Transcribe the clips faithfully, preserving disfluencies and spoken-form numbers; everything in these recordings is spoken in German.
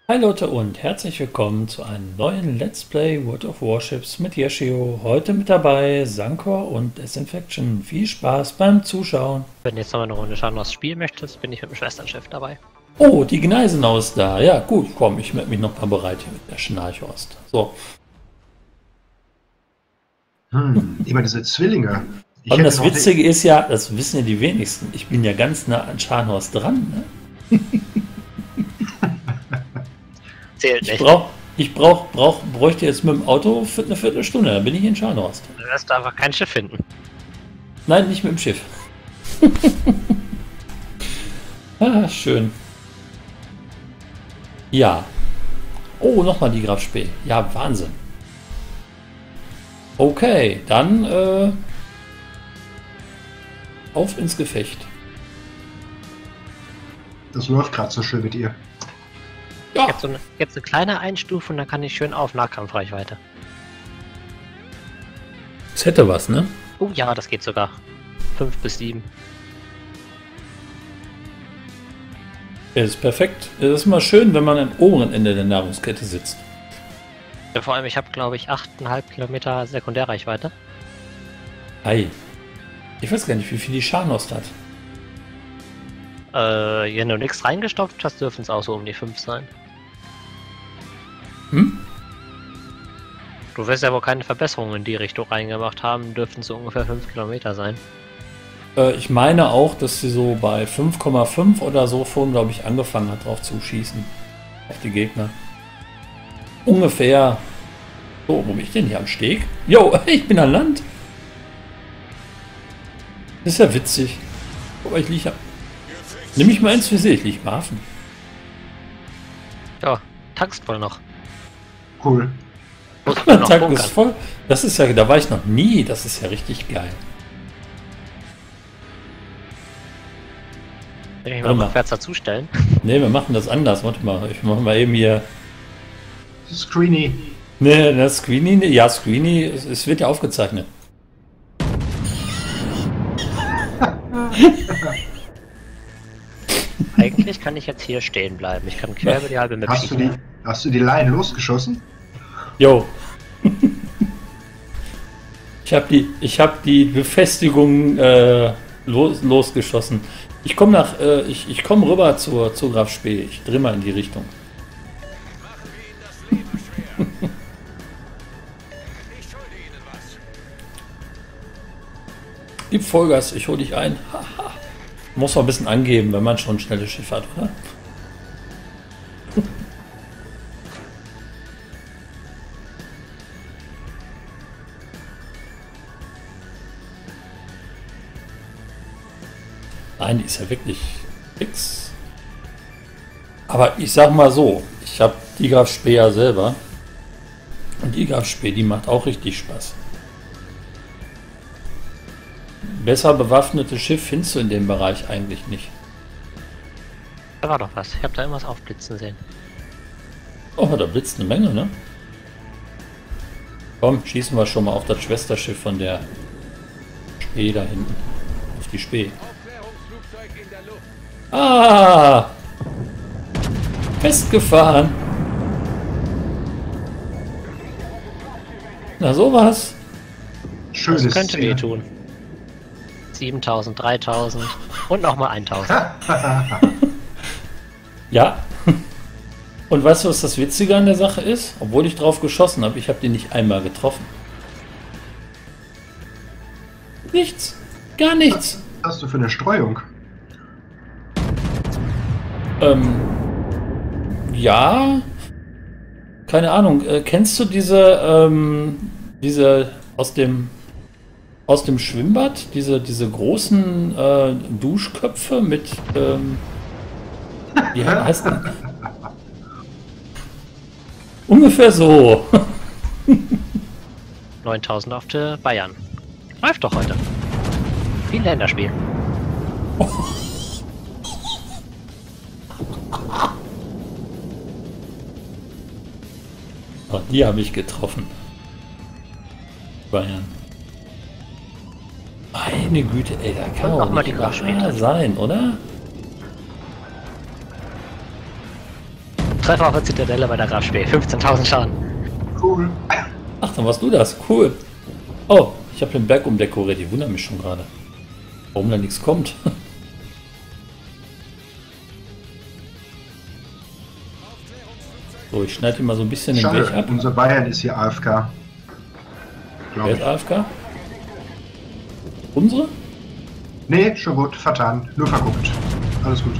Hi Leute und herzlich willkommen zu einem neuen Let's Play World of Warships mit Yashio. Heute mit dabei Sankor und Disinfection. Viel Spaß beim Zuschauen. Wenn du jetzt noch eine Runde schauen, was du spielen möchtest, bin ich mit dem Schwesternschiff dabei. Oh, die Gneisenau ist da. Ja gut, komm, ich melde mich noch mal bereit hier mit der Schnarchhorst. So. Hm, immer diese Zwillinge. Ich Und hätte das noch Witzige ist ja, das wissen ja die wenigsten, ich bin ja ganz nah an Scharnhorst dran. Ne? Zählt Ich nicht. brauch, ich brauch, brauch, bräuchte jetzt mit dem Auto für eine Viertelstunde, dann bin ich in Scharnhorst. Du wirst einfach kein Schiff finden. Nein, nicht mit dem Schiff. Ah, schön. Ja. Oh, nochmal die Graf Spee. Ja, Wahnsinn. Okay, dann äh, auf ins Gefecht. Das läuft gerade so schön mit ihr. Ja, Jetzt so eine, jetzt eine kleine Einstufung, dann kann ich schön auf Nahkampfreichweite. das hätte was, ne? Oh ja, das geht sogar. Fünf bis sieben. Das ist perfekt. Das ist immer schön, wenn man am oberen Ende der Nahrungskette sitzt. Ja, vor allem, ich habe, glaube ich, acht Komma fünf Kilometer Sekundärreichweite. Hi. Ich weiß gar nicht, wie viel die Scharnhorst hat. Äh, wenn du nichts reingestopft hast, dürfen es auch so um die fünf sein. Hm? Du wirst ja wohl keine Verbesserungen in die Richtung reingemacht haben, dürften es so ungefähr fünf Kilometer sein. Äh, ich meine auch, dass sie so bei fünf Komma fünf oder so vorhin, glaube ich, angefangen hat, drauf zu schießen. Auf die Gegner. Ungefähr. So, wo bin ich denn hier am Steg? Jo, ich bin an Land. Das ist ja witzig. Aber ich liege. Nimm mich mal ins Visier, ich liege im Hafen. Ja, tankst wohl noch. Cool. Musst du Mein noch Tank bunkern. ist voll. Das ist ja, da war ich noch nie. Das ist ja richtig geil. Will ich mich Warte mal mal. rückwärts dazustellen? Ne, wir machen das anders. Warte mal, ich mache mal eben hier. Screeny. Ne, das Screeny. ne, Ja, Screeny. Es, es wird ja aufgezeichnet. Eigentlich kann ich jetzt hier stehen bleiben. Ich kann quer über die halbe Map Hast du die, schießen. hast du die Laien losgeschossen? Jo. Ich habe die, ich habe die Befestigung äh, los, losgeschossen. Ich komme nach, äh, ich, ich komme rüber zur, zur Graf Spee. Ich drehe mal in die Richtung. Gib Vollgas, ich hole dich ein. Haha. Muss man ein bisschen angeben, wenn man schon ein schnelles Schiff hat, oder? Nein, die ist ja wirklich fix. Aber ich sag mal so, ich habe die Graf Spee ja selber. Und die Graf Spee, die macht auch richtig Spaß. Besser bewaffnetes Schiff findest du in dem Bereich eigentlich nicht. Da war doch was. Ich habe da irgendwas aufblitzen sehen. Oh, da blitzt eine Menge, ne? Komm, schießen wir schon mal auf das Schwesterschiff von der Spee da hinten. Auf die Spee. Ah! Festgefahren. Na sowas. Schönes Das könnte Szene. wehtun. siebentausend, dreitausend und nochmal eintausend. Ja. Und weißt du, was das Witzige an der Sache ist? Obwohl ich drauf geschossen habe, ich habe den nicht einmal getroffen. Nichts. Gar nichts. Was hast du für eine Streuung? Ähm, ja, keine Ahnung. Äh, kennst du diese, ähm, diese aus dem aus dem Schwimmbad, diese diese großen äh, Duschköpfe mit, ähm, wie he- heißt die? Ungefähr so. neuntausend auf der Bayern. Läuft doch heute. Viel Länderspiel. Oh, die habe ich getroffen. Bayern. Meine Güte, ey, da kann Und auch noch mal nicht die Graf Spee wahr treffen. sein, oder? Treffer auf der Zitadelle bei der Grabspee. fünfzehntausend Schaden. Cool. Ach, dann warst du das. Cool. Oh, ich habe den Berg umdekoriert. Ich wundere mich schon gerade. Warum da nichts kommt. So, ich schneide mal so ein bisschen den Weg Schade, ab. unser Bayern ist hier A F K. Wer Glaube ist ich. A F K? Unsere? Nee, schon gut, vertan. Nur verguckt. Alles gut.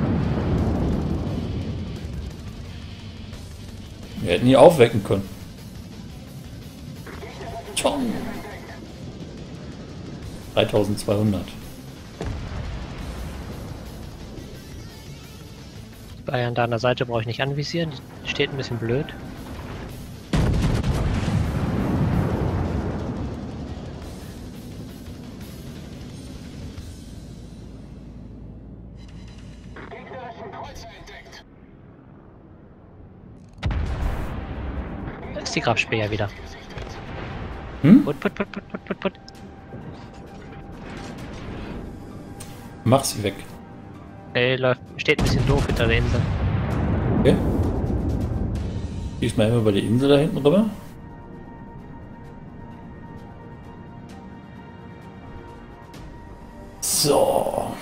Wir hätten die aufwecken können. Tschong. dreitausendzweihundert. Bayern da an der Seite brauche ich nicht anvisieren. Die steht ein bisschen blöd. Da ist die Grabspee ja wieder. Hm? Put, put, put, put, put, put, put. Mach sie weg. Ey, läuft, steht ein bisschen doof hinter der Insel. Okay. Schieß mal immer über die Insel da hinten rüber. So.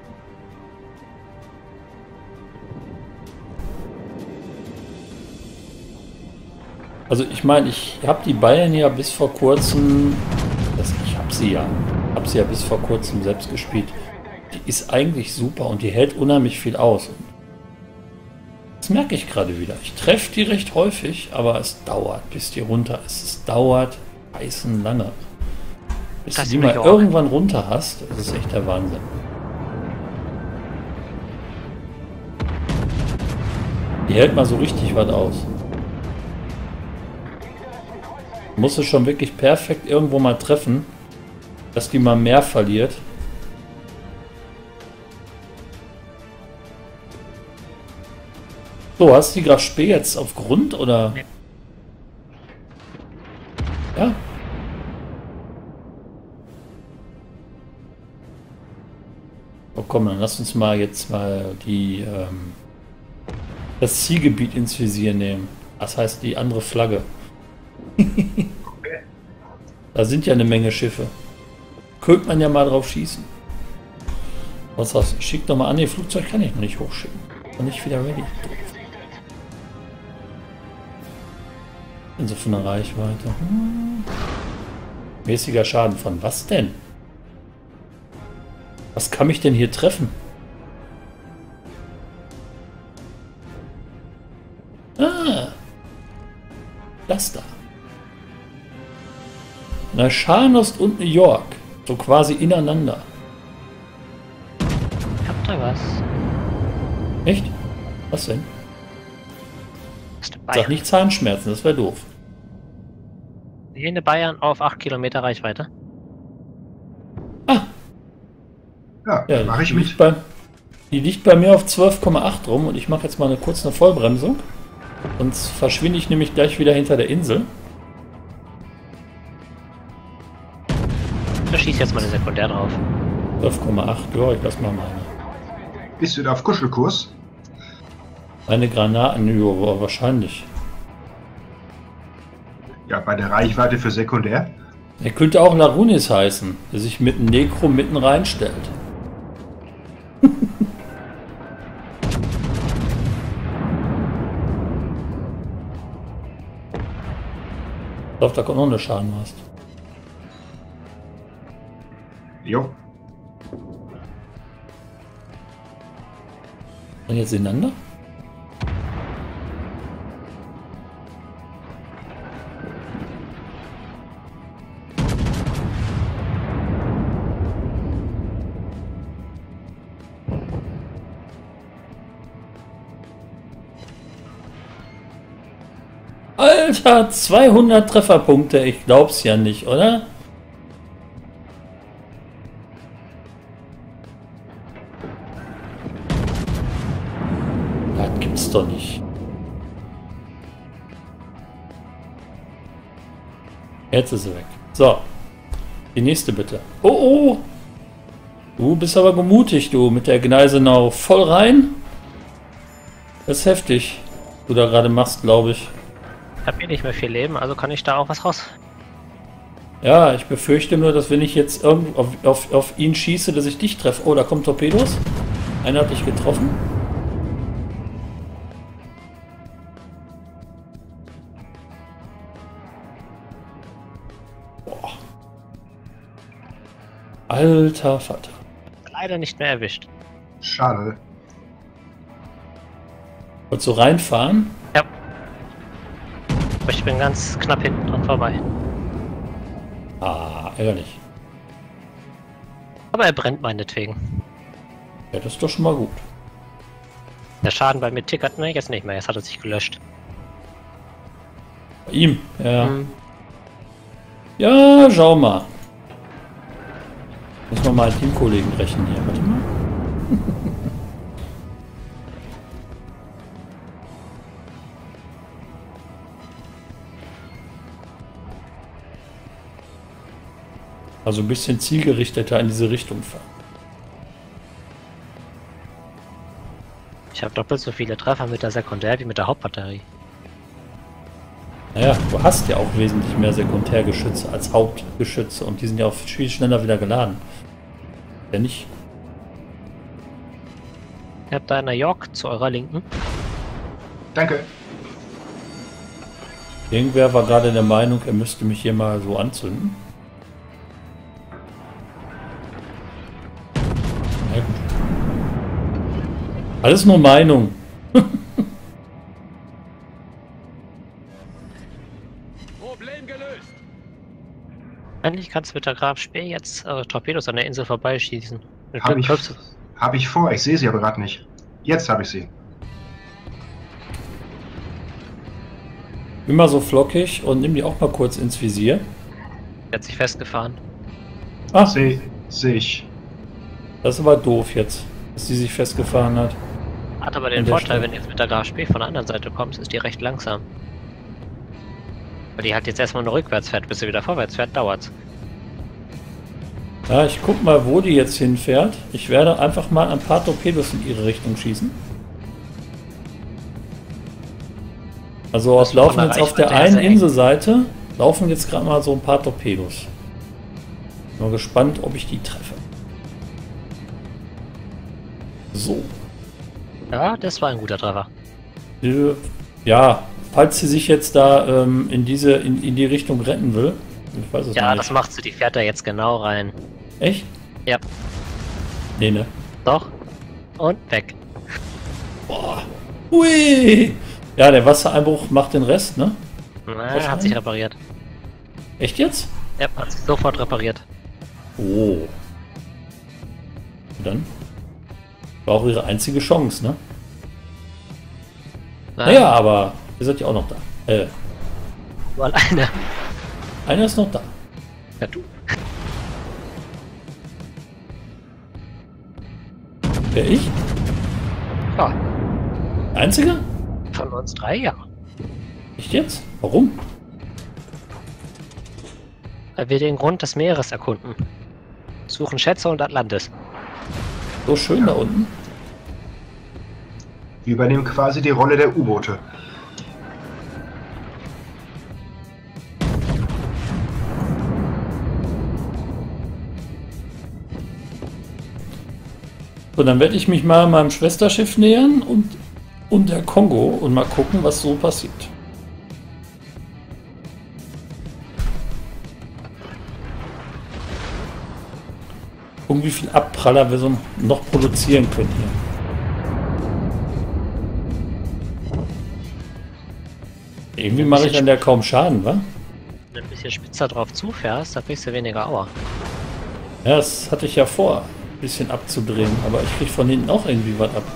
Also ich meine, ich habe die Bayern ja bis vor kurzem, das, ich habe sie ja, habe sie ja bis vor kurzem selbst gespielt. Die ist eigentlich super und die hält unheimlich viel aus. Das merke ich gerade wieder. Ich treffe die recht häufig, aber es dauert, bis die runter ist. Es dauert heißen lange. Bis Das du die will mal ich auch. irgendwann runter hast, das ist echt der Wahnsinn. Die hält mal so richtig was aus. Musst du schon wirklich perfekt irgendwo mal treffen, dass die mal mehr verliert. So, hast du die Grabspee jetzt auf Grund oder? Nee. Ja. Oh komm, dann lass uns mal jetzt mal die ähm, das Zielgebiet ins Visier nehmen. Das heißt die andere Flagge. Da sind ja eine Menge Schiffe. Könnte man ja mal drauf schießen. Was hast du? Ich schick doch mal an. Nee, Flugzeug kann ich noch nicht hochschicken. Noch nicht wieder ready. Bin so von der Reichweite. Hm. Mäßiger Schaden von was denn? Was kann mich denn hier treffen? Ah. Das da. Neuscharnost und New York. So quasi ineinander. Ich hab da was. Echt? Was denn? Das ist eine Sag Bayern. nicht Zahnschmerzen, das wäre doof. Hier eine Bayern auf acht Kilometer Reichweite. Ah, Ja, ja, mache ich die mit. liegt bei, die liegt bei mir auf zwölf Komma acht rum und ich mache jetzt mal eine kurze eine Vollbremsung. Sonst verschwinde ich nämlich gleich wieder hinter der Insel. Da schießt jetzt mal eine Sekundär drauf. zwölf Komma acht, ja, ich lass mal meine. Bist du da auf Kuschelkurs? Eine Granaten, ja, wahrscheinlich. Ja, bei der Reichweite für Sekundär. Er könnte auch Larunis heißen, der sich mit einem Necro mitten reinstellt. Ich glaube, da kommt noch eine Schadenmast. Jo. Und jetzt ineinander? Alter, zweihundert Trefferpunkte, ich glaub's ja nicht, oder? Das gibt's doch nicht. Jetzt ist sie weg. So. Die nächste bitte. Oh, oh. Du bist aber gemutigt, du, mit der Gneisenau. Voll rein. Das ist heftig. du da gerade machst, glaube ich. Ich habe eh nicht mehr viel Leben, also kann ich da auch was raus. Ja, ich befürchte nur, dass wenn ich jetzt irgend auf, auf, auf ihn schieße, dass ich dich treffe. Oh, da kommen Torpedos. Einer hat dich getroffen. Boah. Alter Vater. Leider nicht mehr erwischt. Schade. Wolltest du reinfahren? Ja. Aber ich bin ganz knapp hinten dran vorbei. Ah, ärgerlich. Aber er brennt meinetwegen. Ja, das ist doch schon mal gut. Der Schaden bei mir tickert, ne, jetzt nicht mehr, jetzt hat er sich gelöscht. Bei ihm, ja. Hm. Ja, schau mal. Müssen wir mal einen Teamkollegen rächen hier. Warte mal. Also ein bisschen zielgerichteter in diese Richtung fahren. Ich habe doppelt so viele Treffer mit der Sekundär wie mit der Hauptbatterie. Naja, du hast ja auch wesentlich mehr Sekundärgeschütze als Hauptgeschütze und die sind ja auch viel schneller wieder geladen. Ja nicht. Ihr habt da einer York zu eurer Linken. Danke. Irgendwer war gerade der Meinung, er müsste mich hier mal so anzünden. Na gut. Alles nur Meinung. Problem gelöst. Eigentlich kannst du mit der Graf Speer jetzt äh, Torpedos an der Insel vorbeischießen. Mit Habe Glück ich, triffst du- hab ich vor, ich sehe sie aber gerade nicht. Jetzt habe ich sie. Immer so flockig und nimm die auch mal kurz ins Visier. Der hat sich festgefahren. Ah, Sehe seh ich. das ist aber doof jetzt, dass die sich festgefahren hat. Hat aber den An der Vorteil, Stelle. wenn du jetzt mit der Graf Speer von der anderen Seite kommst, ist die recht langsam. Weil die halt jetzt erstmal nur rückwärts fährt, bis sie wieder vorwärts fährt, dauert's. Ja, ich guck mal, wo die jetzt hinfährt. Ich werde einfach mal ein paar Torpedos in ihre Richtung schießen. Also Das es laufen von der jetzt auf der Reichweite her einen sehr eng. Inselseite, laufen jetzt gerade mal so ein paar Torpedos. Bin mal gespannt, ob ich die treffe. So. Ja, das war ein guter Treffer. Äh, Ja, falls sie sich jetzt da ähm, in diese in, in die Richtung retten will. Ich weiß es Ja, noch das nicht. macht sie, die fährt da jetzt genau rein. Echt? Ja, Nee, ne? doch. Und weg. Boah. Ui! Ja, der Wassereinbruch macht den Rest, ne? Na, Was hat sich rein? repariert. Echt jetzt? Ja, hat sich sofort repariert. Oh. Und dann war auch ihre einzige Chance, ne? Naja, aber ihr seid ja auch noch da. Äh, Du alleine. einer ist noch da. Ja, du. Wer, ich? Ja, Einziger? von uns drei, ja. Echt jetzt? Warum? Weil wir den Grund des Meeres erkunden. Suchen Schätze und Atlantis. So schön da unten. Wir übernehmen quasi die Rolle der U-Boote. So, dann werde ich mich mal meinem Schwesterschiff nähern und, und der Kongo und mal gucken, was so passiert. Gucken, wie viel Abpraller wir so noch produzieren können hier. Irgendwie mache ich an der kaum Schaden, wa? Wenn du ein bisschen spitzer drauf zufährst, dann kriegst du weniger Aua. Ja, das hatte ich ja vor, ein bisschen abzudrehen, aber ich krieg von hinten auch irgendwie was ab.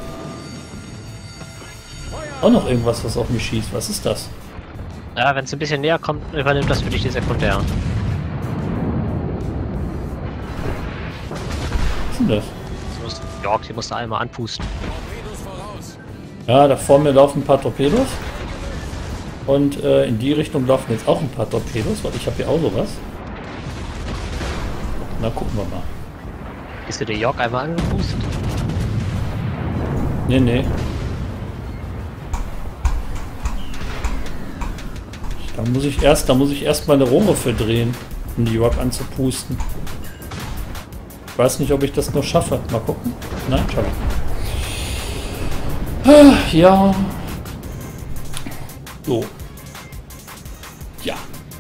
Auch noch irgendwas, was auf mich schießt. Was ist das? Ja, wenn es ein bisschen näher kommt, übernimmt das für dich die Sekundär. Was ist denn das? Das musst, York, die musst du einmal anpusten. Torpedos voraus. Ja, da vor mir laufen ein paar Torpedos. Und äh, in die Richtung laufen jetzt auch ein paar Torpedos, weil ich habe hier auch sowas. Na, gucken wir mal. Bist du dir York einmal angepustet? Nee, nee. Da muss ich erst, da muss ich erst meine Rohre für drehen, um die überhaupt anzupusten. Ich weiß nicht, ob ich das noch schaffe. Mal gucken. Nein, schaffe ich. Ah, ja. So. Ja.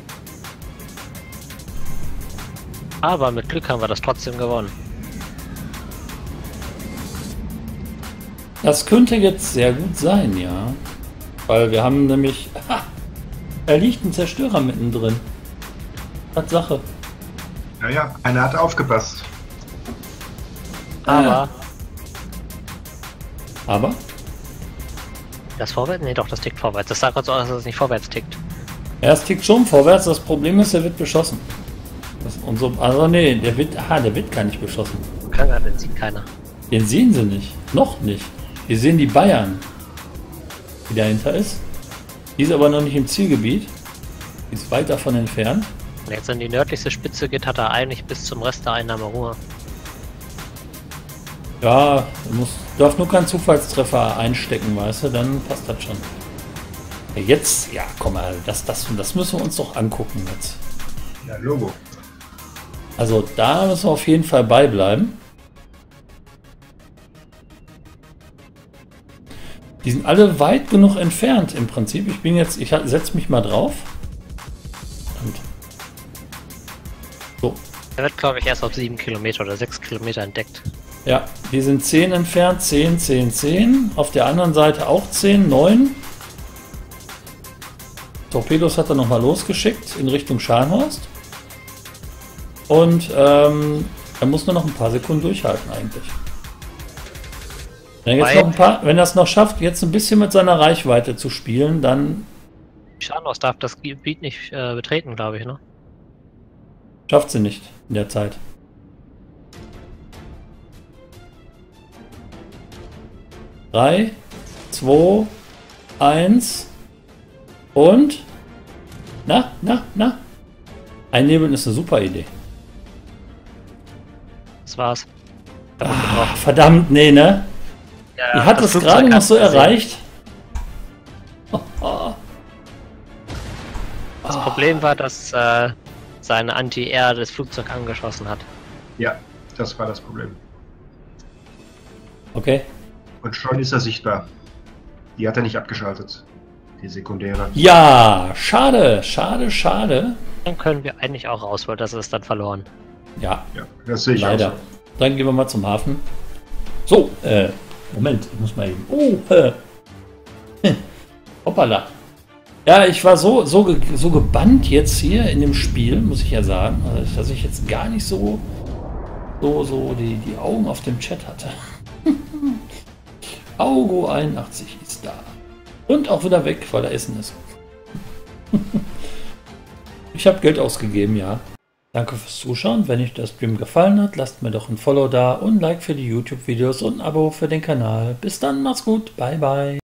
Aber mit Glück haben wir das trotzdem gewonnen. Das könnte jetzt sehr gut sein, ja. Weil wir haben nämlich... Ha, er liegt ein Zerstörer mittendrin. Tatsache. Ja, ja, einer hat aufgepasst. Aber Aber? das vorwärts? Nee, doch, das tickt vorwärts. Das sah gerade so aus, dass es nicht vorwärts tickt. Er es tickt schon vorwärts. Das Problem ist, er wird beschossen. Das, und so, also nee, der wird... Aha, der wird gar nicht beschossen. Kann gar nicht, sieht keiner. Den sehen sie nicht. Noch nicht. Wir sehen die Bayern, die dahinter ist. Die ist aber noch nicht im Zielgebiet. Die ist weit davon entfernt. Wenn jetzt an die nördlichste Spitze geht, hat er eigentlich bis zum Rest der Einnahme Ruhe. Ja, du musst, darf nur keinen Zufallstreffer einstecken, weißt du, dann passt das schon. Ja, jetzt, ja, komm mal, das, das, das müssen wir uns doch angucken jetzt. Ja, Logo. Also da müssen wir auf jeden Fall beibleiben. Die sind alle weit genug entfernt im Prinzip. Ich bin jetzt, ich setze mich mal drauf. Und so. Er wird, glaube ich, erst auf sieben Kilometer oder sechs Kilometer entdeckt. Ja, die sind zehn entfernt, zehn, zehn, zehn. Auf der anderen Seite auch zehn, neun. Torpedos hat er nochmal losgeschickt in Richtung Scharnhorst. Und ähm, er muss nur noch ein paar Sekunden durchhalten eigentlich. Wenn er, jetzt noch ein paar, wenn er es noch schafft, jetzt ein bisschen mit seiner Reichweite zu spielen, dann Scharnhorst darf das Gebiet nicht äh, betreten, glaube ich, ne? schafft sie nicht in der Zeit. Drei, zwei, eins und na, na, na. Einnebeln ist eine super Idee. Das war's. Ah, verdammt, nee, ne? Ja, Ihr hat das es Flugzeug gerade noch hat's so gesehen. erreicht. Das Problem war, dass äh, seine Anti-Air das Flugzeug angeschossen hat. Ja, das war das Problem. Okay. Und schon ist er sichtbar. Die hat er nicht abgeschaltet. Die sekundäre. Ja, schade, schade, schade. Dann können wir eigentlich auch raus, weil das ist dann verloren. Ja, Ja, das sehe ich leider. auch so. Dann gehen wir mal zum Hafen. So, äh, Moment, ich muss mal eben. Oh, äh. Hm. Hoppala. Ja, ich war so, so, ge so gebannt jetzt hier in dem Spiel, muss ich ja sagen, also, dass ich jetzt gar nicht so, so, so die, die Augen auf dem Chat hatte. Augo einundachtzig ist da. Und auch wieder weg, weil er Essen ist. Ich habe Geld ausgegeben, ja. Danke fürs Zuschauen. Wenn euch der Stream gefallen hat, lasst mir doch ein Follow da und ein Like für die YouTube-Videos und ein Abo für den Kanal. Bis dann, macht's gut. Bye, bye.